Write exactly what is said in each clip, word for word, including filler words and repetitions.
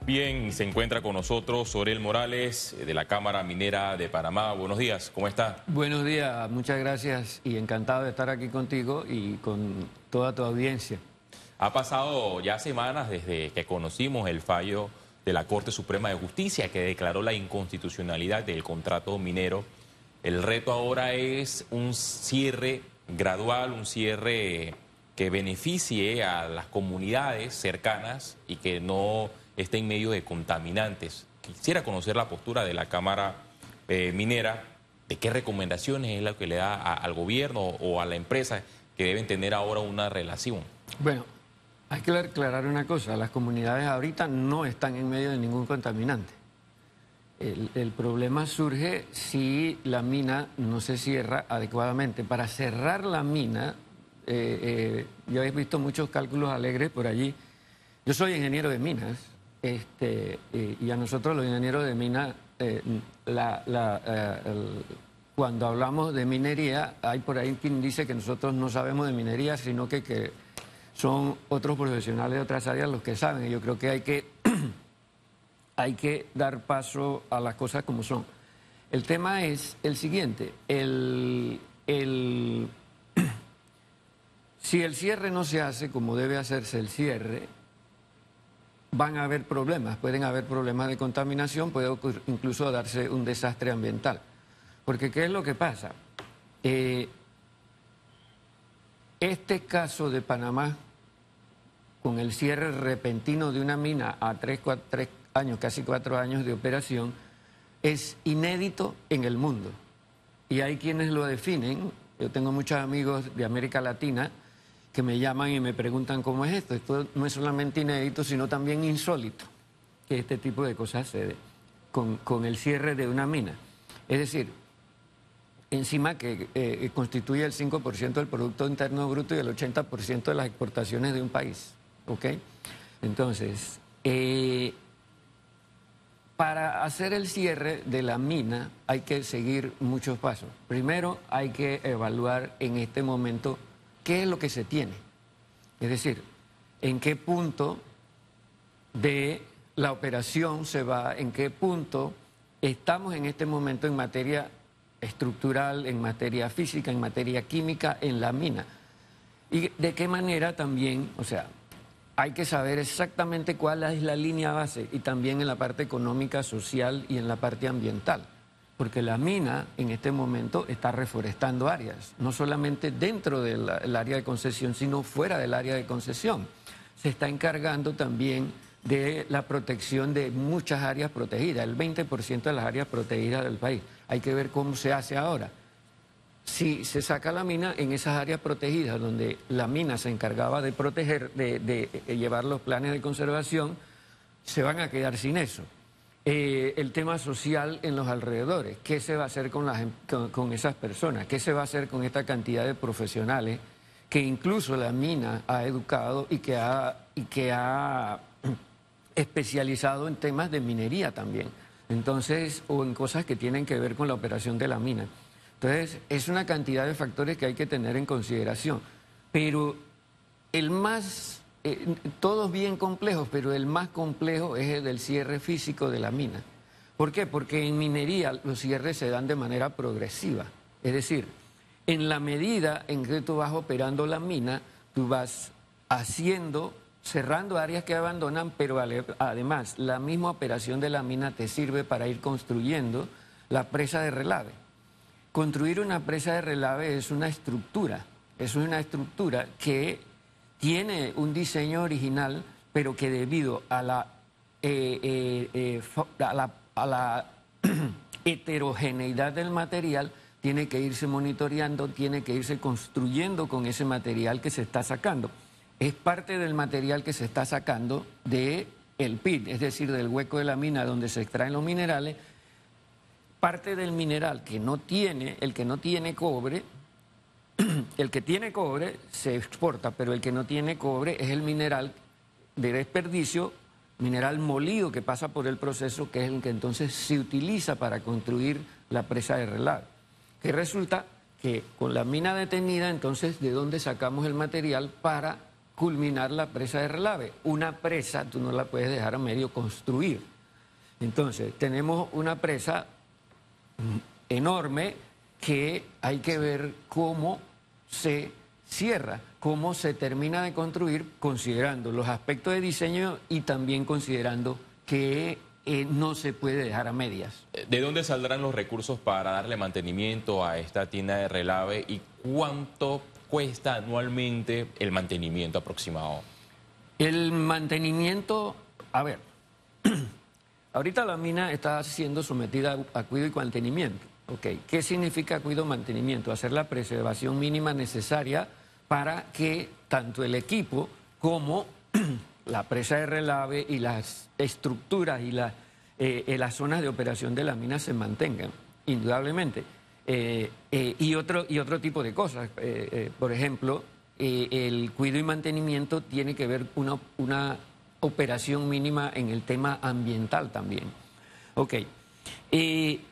Bien, se encuentra con nosotros Sorel Morales de la Cámara Minera de Panamá. Buenos días, ¿cómo está? Buenos días, muchas gracias y encantado de estar aquí contigo y con toda tu audiencia. Ha pasado ya semanas desde que conocimos el fallo de la Corte Suprema de Justicia que declaró la inconstitucionalidad del contrato minero. El reto ahora es un cierre gradual, un cierre que beneficie a las comunidades cercanas y que no esté en medio de contaminantes. Quisiera conocer la postura de la Cámara eh, Minera, de qué recomendaciones es lo que le da a, al gobierno o a la empresa que deben tener ahora una relación. Bueno, hay que aclarar una cosa, las comunidades ahorita no están en medio de ningún contaminante. El, el problema surge si la mina no se cierra adecuadamente. Para cerrar la mina, eh, eh, yo he visto muchos cálculos alegres por allí. Yo soy ingeniero de minas. Este, eh, y a nosotros los ingenieros de mina, eh, la, la, eh, el, cuando hablamos de minería, hay por ahí quien dice que nosotros no sabemos de minería, sino que, que son otros profesionales de otras áreas los que saben. Y yo creo que hay que, hay que dar paso a las cosas como son. El tema es el siguiente, el, el, si el cierre no se hace como debe hacerse el cierre, van a haber problemas, pueden haber problemas de contaminación, puede ocurrir, incluso darse un desastre ambiental. Porque ¿qué es lo que pasa? Eh, este caso de Panamá, con el cierre repentino de una mina a tres, cuatro, tres años, casi cuatro años de operación, es inédito en el mundo. Y hay quienes lo definen, yo tengo muchos amigos de América Latina, que me llaman y me preguntan cómo es esto. Esto no es solamente inédito, sino también insólito, que este tipo de cosas se dé con, con el cierre de una mina. Es decir, encima que eh, constituye el cinco por ciento del Producto Interno Bruto y el ochenta por ciento de las exportaciones de un país. ¿Ok? Entonces, eh, para hacer el cierre de la mina hay que seguir muchos pasos. Primero, hay que evaluar en este momento qué es lo que se tiene, es decir, en qué punto de la operación se va, en qué punto estamos en este momento en materia estructural, en materia física, en materia química, en la mina. Y de qué manera también, o sea, hay que saber exactamente cuál es la línea base y también en la parte económica, social y en la parte ambiental. Porque la mina en este momento está reforestando áreas, no solamente dentro del área de concesión, sino fuera del área de concesión. Se está encargando también de la protección de muchas áreas protegidas, el veinte por ciento de las áreas protegidas del país. Hay que ver cómo se hace ahora. Si se saca la mina en esas áreas protegidas, donde la mina se encargaba de proteger, de, de llevar los planes de conservación, se van a quedar sin eso. Eh, el tema social en los alrededores, qué se va a hacer con, las, con, con esas personas, qué se va a hacer con esta cantidad de profesionales que incluso la mina ha educado y que ha, y que ha especializado en temas de minería también, entonces, o en cosas que tienen que ver con la operación de la mina. Entonces, es una cantidad de factores que hay que tener en consideración, pero el más... Eh, todos bien complejos, pero el más complejo es el del cierre físico de la mina. ¿Por qué? Porque en minería los cierres se dan de manera progresiva. Es decir, en la medida en que tú vas operando la mina, tú vas haciendo, cerrando áreas que abandonan, pero además la misma operación de la mina te sirve para ir construyendo la presa de relave. Construir una presa de relave es una estructura, es una estructura que tiene un diseño original, pero que debido a la, eh, eh, eh, a la, a la heterogeneidad del material, tiene que irse monitoreando, tiene que irse construyendo con ese material que se está sacando. Es parte del material que se está sacando del pit, es decir, del hueco de la mina donde se extraen los minerales. Parte del mineral que no tiene, el que no tiene cobre, el que tiene cobre se exporta, pero el que no tiene cobre es el mineral de desperdicio, mineral molido que pasa por el proceso, que es el que entonces se utiliza para construir la presa de relave. Que resulta que con la mina detenida, entonces, ¿de dónde sacamos el material para culminar la presa de Relave. Una presa tú no la puedes dejar a medio construir. Entonces, tenemos una presa enorme que hay que ver cómo se cierra, cómo se termina de construir, considerando los aspectos de diseño y también considerando que eh, no se puede dejar a medias. ¿De dónde saldrán los recursos para darle mantenimiento a esta tienda de Relave y cuánto cuesta anualmente el mantenimiento aproximado? El mantenimiento, a ver, ahorita la mina está siendo sometida a cuidado y mantenimiento. Okay. ¿Qué significa cuidado y mantenimiento? Hacer la preservación mínima necesaria para que tanto el equipo como la presa de Relave y las estructuras y la, eh, las zonas de operación de la mina se mantengan, indudablemente. Eh, eh, y, otro, y otro tipo de cosas. Eh, eh, por ejemplo, eh, el cuidado y mantenimiento tiene que ver una, una operación mínima en el tema ambiental también. Ok. Eh,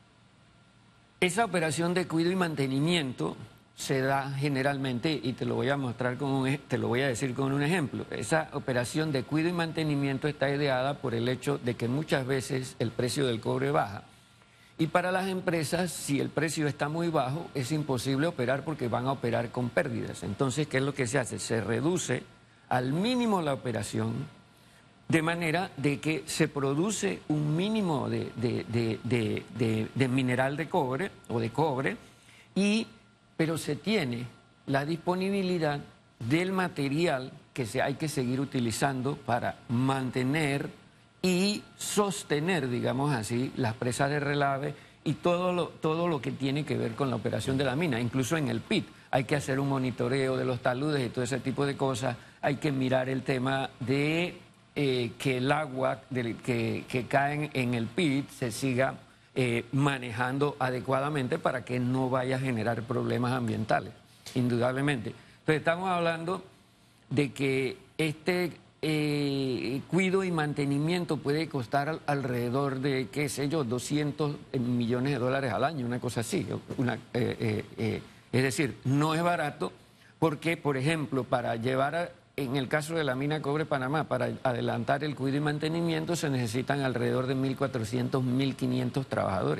esa operación de cuidado y mantenimiento se da generalmente, y te lo voy a mostrar con un, te lo voy a decir con un ejemplo. Esa operación de cuidado y mantenimiento está ideada por el hecho de que muchas veces el precio del cobre baja. Y para las empresas, si el precio está muy bajo, es imposible operar porque van a operar con pérdidas. Entonces, ¿qué es lo que se hace? Se reduce al mínimo la operación, de manera de que se produce un mínimo de, de, de, de, de, de mineral de cobre o de cobre, y, pero se tiene la disponibilidad del material que se, hay que seguir utilizando para mantener y sostener, digamos así, las presas de Relave y todo lo, todo lo que tiene que ver con la operación de la mina. Incluso en el pit hay que hacer un monitoreo de los taludes y todo ese tipo de cosas. Hay que mirar el tema de eh, que el agua de, que, que cae en el pit se siga eh, manejando adecuadamente para que no vaya a generar problemas ambientales, indudablemente. Entonces estamos hablando de que este eh, cuidado y mantenimiento puede costar al, alrededor de, qué sé yo, doscientos millones de dólares al año, una cosa así. Una, eh, eh, eh, es decir, no es barato porque, por ejemplo, para llevar, a, en el caso de la mina Cobre Panamá, para adelantar el cuidado y mantenimiento se necesitan alrededor de mil cuatrocientos, mil quinientos trabajadores.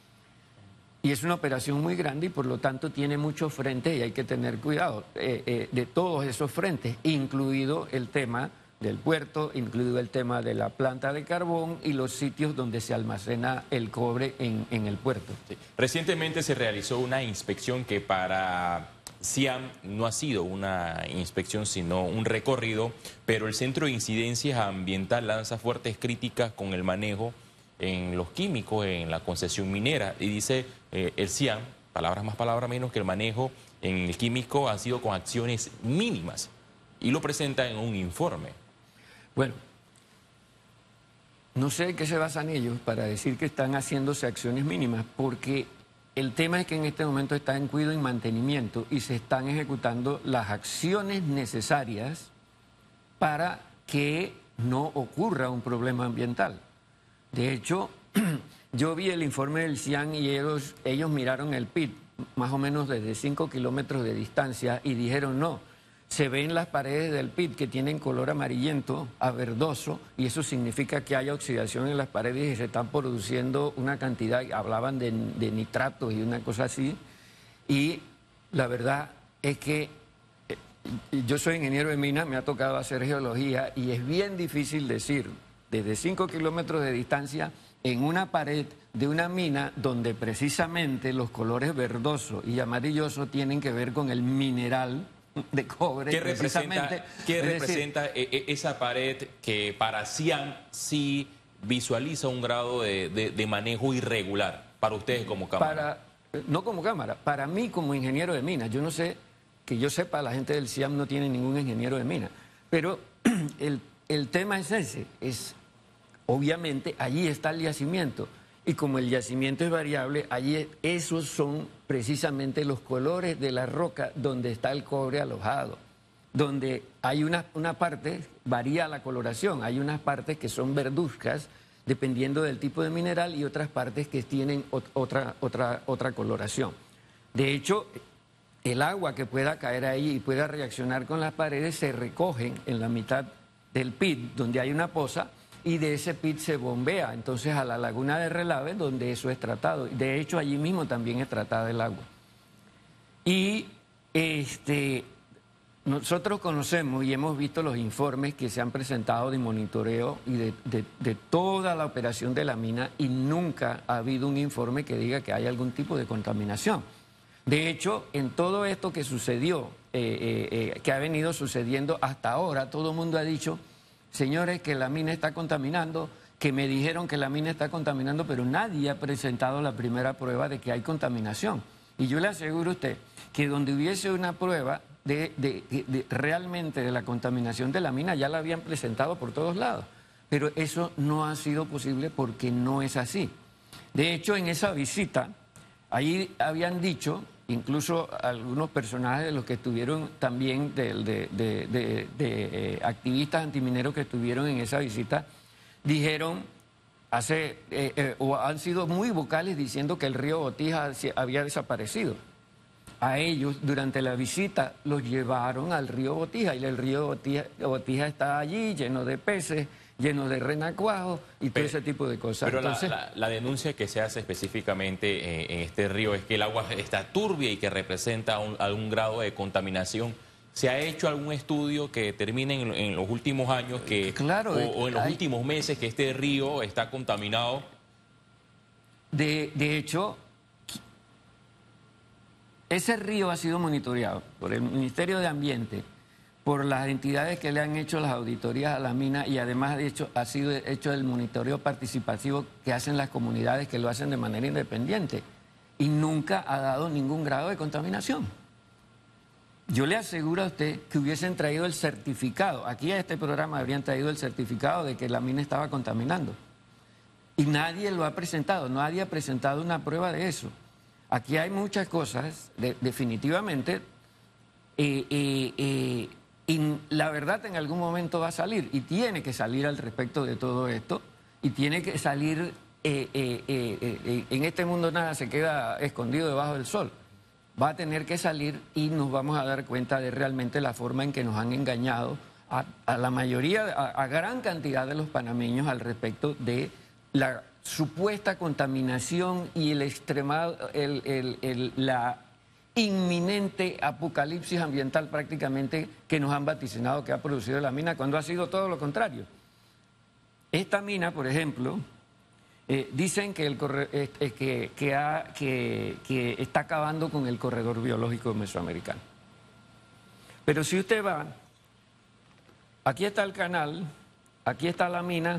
Y es una operación muy grande y por lo tanto tiene muchos frentes y hay que tener cuidado eh, eh, de todos esos frentes, incluido el tema del puerto, incluido el tema de la planta de carbón y los sitios donde se almacena el cobre en, en el puerto. Sí. Recientemente se realizó una inspección que para Ciam no ha sido una inspección sino un recorrido, pero el Centro de Incidencias Ambiental lanza fuertes críticas con el manejo en los químicos, en la concesión minera, y dice eh, el Ciam, palabras más, palabras menos, que el manejo en el químico ha sido con acciones mínimas y lo presenta en un informe. Bueno, no sé en qué se basan ellos para decir que están haciéndose acciones mínimas, porque el tema es que en este momento está en cuidado y mantenimiento y se están ejecutando las acciones necesarias para que no ocurra un problema ambiental. De hecho, yo vi el informe del Ciam y ellos, ellos miraron el pit más o menos desde cinco kilómetros de distancia y dijeron no. Se ven las paredes del pit que tienen color amarillento a verdoso y eso significa que hay oxidación en las paredes y se están produciendo una cantidad, hablaban de, de nitratos y una cosa así. Y la verdad es que eh, yo soy ingeniero de minas, me ha tocado hacer geología y es bien difícil decir desde cinco kilómetros de distancia en una pared de una mina donde precisamente los colores verdoso y amarilloso tienen que ver con el mineral de cobre. ¿Qué representa, ¿qué representa decir, esa pared que para Ciam sí visualiza un grado de, de, de manejo irregular para ustedes como cámara? Para, no como cámara, para mí como ingeniero de minas. Yo no sé, que yo sepa, la gente del Ciam no tiene ningún ingeniero de minas, pero el, el tema es ese, es obviamente allí está el yacimiento. Y como el yacimiento es variable, allí esos son precisamente los colores de la roca donde está el cobre alojado. Donde hay una, una parte, varía la coloración, hay unas partes que son verduzcas, dependiendo del tipo de mineral, y otras partes que tienen otra, otra, otra coloración. De hecho, el agua que pueda caer ahí y pueda reaccionar con las paredes se recogen en la mitad del pit, donde hay una poza, y de ese pit se bombea entonces a la laguna de Relave, donde eso es tratado. De hecho, allí mismo también es tratada el agua. Y este, nosotros conocemos y hemos visto los informes que se han presentado de monitoreo y de, de, de toda la operación de la mina, y nunca ha habido un informe que diga que hay algún tipo de contaminación. De hecho, en todo esto que sucedió, eh, eh, eh, que ha venido sucediendo hasta ahora, todo el mundo ha dicho, señores, que la mina está contaminando, que me dijeron que la mina está contaminando, pero nadie ha presentado la primera prueba de que hay contaminación. Y yo le aseguro a usted que donde hubiese una prueba de, de, de, de realmente de la contaminación de la mina, ya la habían presentado por todos lados. Pero eso no ha sido posible porque no es así. De hecho, en esa visita, ahí habían dicho, incluso algunos personajes de los que estuvieron también, de, de, de, de, de eh, activistas antimineros que estuvieron en esa visita, dijeron, hace, eh, eh, o han sido muy vocales diciendo que el río Botija había desaparecido. A ellos, durante la visita, los llevaron al río Botija, y el río Botija, Botija está allí lleno de peces, lleno de renacuajos y todo pero, ese tipo de cosas. Pero Entonces, la, la, la denuncia que se hace específicamente eh, en este río es que el agua está turbia y que representa un, algún grado de contaminación. ¿Se ha hecho algún estudio que determine en, en los últimos años que, claro, o, o en los hay, últimos meses que este río está contaminado? De, de hecho, ese río ha sido monitoreado por el Ministerio de Ambiente, por las entidades que le han hecho las auditorías a la mina, y además de hecho ha sido hecho el monitoreo participativo que hacen las comunidades, que lo hacen de manera independiente, y nunca ha dado ningún grado de contaminación. Yo le aseguro a usted que hubiesen traído el certificado, aquí a este programa habrían traído el certificado de que la mina estaba contaminando, y nadie lo ha presentado, nadie ha presentado una prueba de eso. Aquí hay muchas cosas, de, definitivamente, eh, eh, eh, y la verdad en algún momento va a salir, y tiene que salir al respecto de todo esto, y tiene que salir, eh, eh, eh, eh, en este mundo nada se queda escondido debajo del sol, va a tener que salir, y nos vamos a dar cuenta de realmente la forma en que nos han engañado a, a la mayoría, a, a gran cantidad de los panameños al respecto de la supuesta contaminación y el extremado, el, el, el, la inminente apocalipsis ambiental prácticamente que nos han vaticinado que ha producido la mina, cuando ha sido todo lo contrario. Esta mina, por ejemplo, eh, dicen que, el corre, eh, que, que, ha, que, que está acabando con el corredor biológico mesoamericano. Pero si usted va, aquí está el canal, aquí está la mina,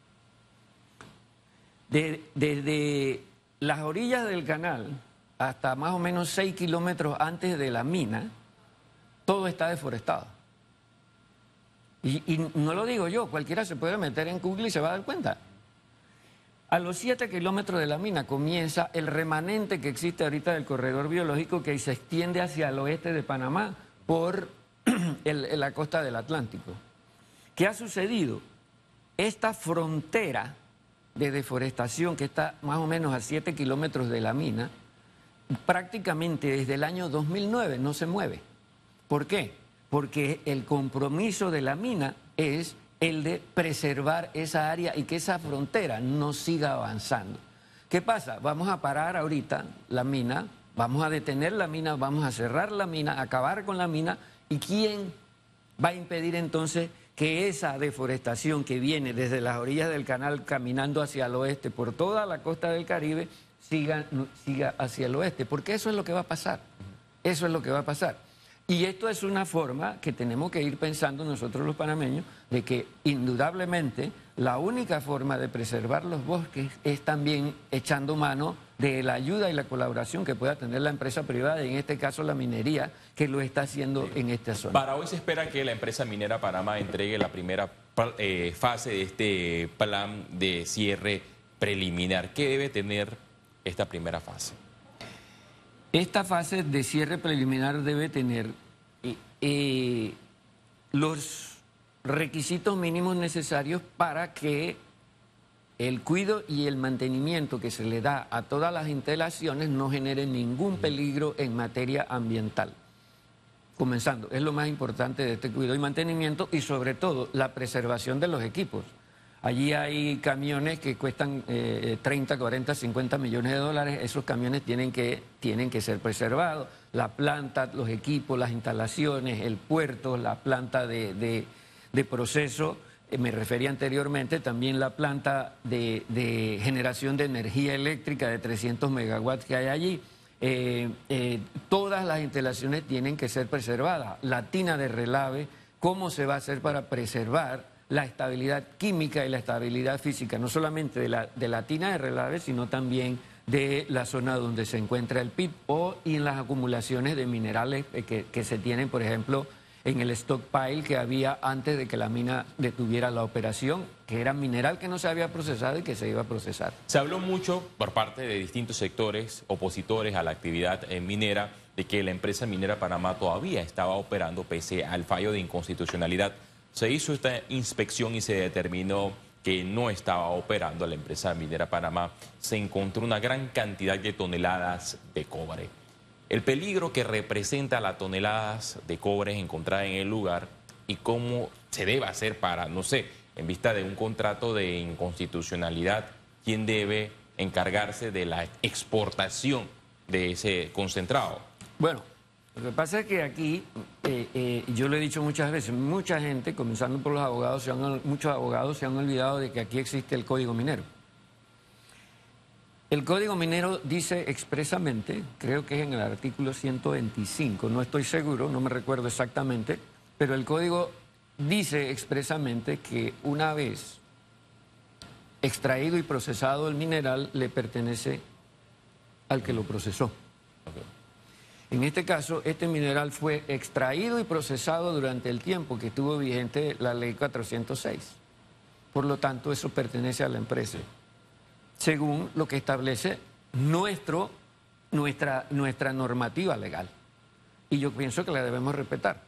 de, desde las orillas del canal hasta más o menos seis kilómetros antes de la mina, todo está deforestado. Y, y no lo digo yo, cualquiera se puede meter en Google y se va a dar cuenta. A los siete kilómetros de la mina comienza el remanente que existe ahorita del corredor biológico, que se extiende hacia el oeste de Panamá por el, la costa del Atlántico. ¿Qué ha sucedido? Esta frontera de deforestación que está más o menos a siete kilómetros de la mina, prácticamente desde el año dos mil nueve no se mueve. ¿Por qué? Porque el compromiso de la mina es el de preservar esa área y que esa frontera no siga avanzando. ¿Qué pasa? Vamos a parar ahorita la mina, vamos a detener la mina, vamos a cerrar la mina, acabar con la mina, ¿y quién va a impedir entonces que esa deforestación que viene desde las orillas del canal caminando hacia el oeste por toda la costa del Caribe siga, siga hacia el oeste? Porque eso es lo que va a pasar, eso es lo que va a pasar. Y esto es una forma que tenemos que ir pensando nosotros los panameños, de que indudablemente la única forma de preservar los bosques es también echando mano de la ayuda y la colaboración que pueda tener la empresa privada, y en este caso la minería, que lo está haciendo sí. en esta zona. Para hoy se espera que la empresa minera Panamá entregue la primera eh, fase de este plan de cierre preliminar. ¿Qué debe tener esta primera fase? Esta fase de cierre preliminar debe tener eh, eh, los requisitos mínimos necesarios para que el cuidado y el mantenimiento que se le da a todas las instalaciones no genere ningún peligro en materia ambiental. Comenzando, es lo más importante de este cuidado y mantenimiento y sobre todo la preservación de los equipos. Allí hay camiones que cuestan eh, treinta, cuarenta, cincuenta millones de dólares, esos camiones tienen que, tienen que ser preservados, la planta, los equipos, las instalaciones, el puerto, la planta de, de, de proceso, eh, me refería anteriormente, también la planta de, de generación de energía eléctrica de trescientos megawatts que hay allí. Eh, eh, todas las instalaciones tienen que ser preservadas. La tina de relave, ¿cómo se va a hacer para preservar la estabilidad química y la estabilidad física, no solamente de la, de la tina de relave, sino también de la zona donde se encuentra el pit o y en las acumulaciones de minerales que, que se tienen, por ejemplo, en el stockpile que había antes de que la mina detuviera la operación, que era mineral que no se había procesado y que se iba a procesar. Se habló mucho por parte de distintos sectores opositores a la actividad eh, minera de que la empresa minera Panamá todavía estaba operando pese al fallo de inconstitucionalidad. Se hizo esta inspección y se determinó que no estaba operando la empresa minera Panamá. Se encontró una gran cantidad de toneladas de cobre. El peligro que representa las toneladas de cobre encontradas en el lugar y cómo se debe hacer para, no sé, en vista de un contrato de inconstitucionalidad, quién debe encargarse de la exportación de ese concentrado. Bueno, lo que pasa es que aquí, eh, eh, yo lo he dicho muchas veces, mucha gente, comenzando por los abogados, se han, muchos abogados se han olvidado de que aquí existe el Código Minero. El Código Minero dice expresamente, creo que es en el artículo ciento veinticinco, no estoy seguro, no me recuerdo exactamente, pero el Código dice expresamente que una vez extraído y procesado el mineral, le pertenece al que lo procesó. Okay. En este caso, este mineral fue extraído y procesado durante el tiempo que estuvo vigente la ley cuatrocientos seis. Por lo tanto, eso pertenece a la empresa, según lo que establece nuestro, nuestra, nuestra normativa legal. Y yo pienso que la debemos respetar.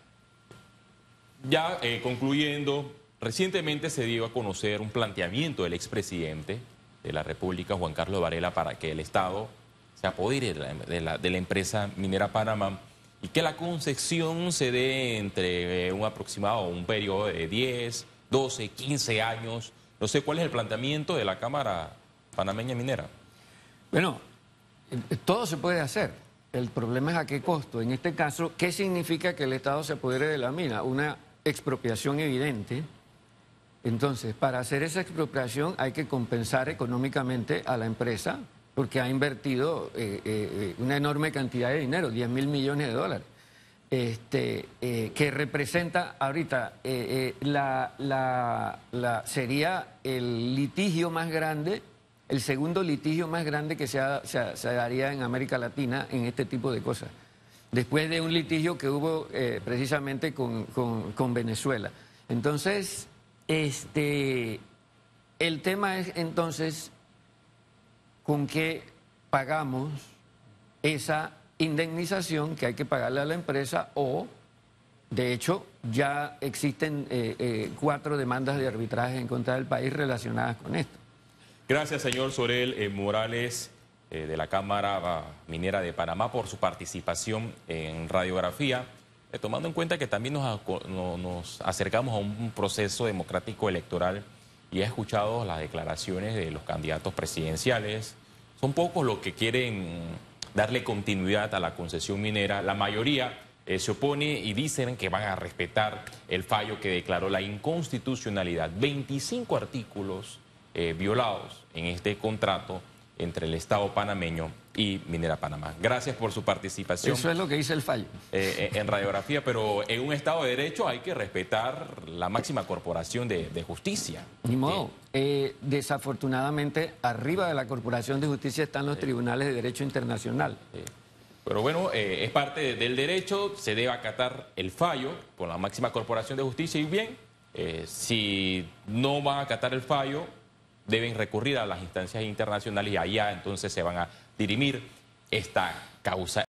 Ya eh, concluyendo, recientemente se dio a conocer un planteamiento del expresidente de la República, Juan Carlos Varela, para que el Estado se apodere de la, de la, de la empresa minera Panamá y que la concesión se dé entre eh, un aproximado, un periodo de diez, doce, quince años. No sé cuál es el planteamiento de la Cámara Panameña Minera. Bueno, todo se puede hacer. El problema es a qué costo. En este caso, ¿qué significa que el Estado se apodere de la mina? Una expropiación evidente. Entonces, para hacer esa expropiación hay que compensar económicamente a la empresa porque ha invertido eh, eh, una enorme cantidad de dinero, diez mil millones de dólares, este, eh, que representa ahorita, eh, eh, la, la, la, sería el litigio más grande, el segundo litigio más grande que se, ha, se, se daría en América Latina en este tipo de cosas, después de un litigio que hubo eh, precisamente con, con, con Venezuela. Entonces, este, el tema es entonces con qué pagamos esa indemnización que hay que pagarle a la empresa o, de hecho, ya existen eh, eh, cuatro demandas de arbitraje en contra del país relacionadas con esto. Gracias, señor Sorel eh, Morales, eh, de la Cámara Minera de Panamá, por su participación en Radiografía, eh, tomando en cuenta que también nos, no, nos acercamos a un proceso democrático electoral y he escuchado las declaraciones de los candidatos presidenciales. Son pocos los que quieren darle continuidad a la concesión minera. La mayoría eh, se opone y dicen que van a respetar el fallo que declaró la inconstitucionalidad. veinticinco artículos eh, violados en este contrato entre el Estado panameño y Minera Panamá. Gracias por su participación. Eso es lo que dice el fallo. Eh, en Radiografía, pero en un Estado de Derecho hay que respetar la máxima corporación de, de justicia. Ni modo. Eh, desafortunadamente, arriba de la Corporación de Justicia están los tribunales de derecho internacional. Eh, pero bueno, eh, es parte del derecho, se debe acatar el fallo por la máxima corporación de justicia y bien, eh, si no van a acatar el fallo, deben recurrir a las instancias internacionales y allá entonces se van a dirimir esta causa.